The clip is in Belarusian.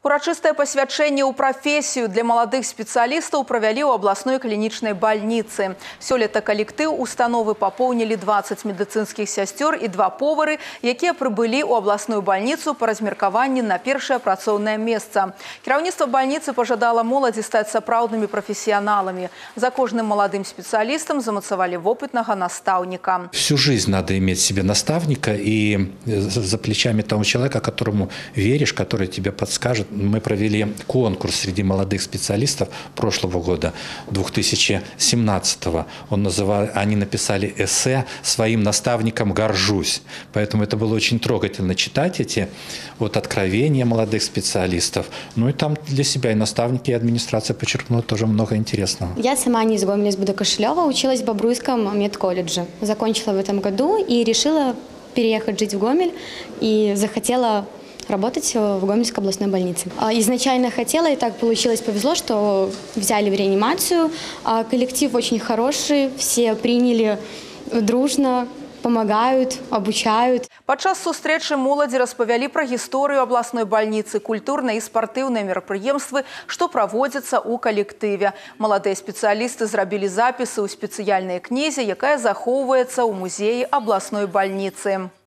Урачыстае пасвячэнне ў прафесію для маладых спецыялістаў правялі ў абласной клінічнай бальніцы. Сёлета калектыў установы папоўнілі 20 медыцынскіх сясцёр і 2 повары, якія прыбылі ў абласную бальніцу па размеркаванні на першае працоўнае месца. Кіраўніцтва бальніцы пажадала моладзі стаць сапраўднымі прафесіяналамі. За кожным маладым спецыялістам замацавалі вопытнага настаўніка. Всю жизнь надо иметь себе наставника и за плечами того человека, которому веришь, который тебе подскажет. Мы провели конкурс среди молодых специалистов прошлого года, 2017-го. Они написали эссе «Своим наставником горжусь». Поэтому это было очень трогательно читать эти откровения молодых специалистов. Ну и там для себя и наставники, и администрация подчеркнула тоже много интересного. Я сама не из Гомеля, из Будокошлёва, училась в Бобруйском медколледже. Закончила в этом году и решила переехать жить в Гомель и захотела работать в Гомельской областной больнице. Изначально хотела, и так получилось, повезло, что взяли в реанимацию. Коллектив очень хороший, все приняли дружно, помогают, обучают. Падчас сустрэчы моладзі распавялі пра гісторыю абласной бальніцы, культурныя і спартыўныя мерапрыемствы, што праводзяцца ў калектыве. Маладыя спецыялісты зрабілі запісы ў спецыяльнай кнізе, якая захоўваецца ў музеі абласной бальніцы.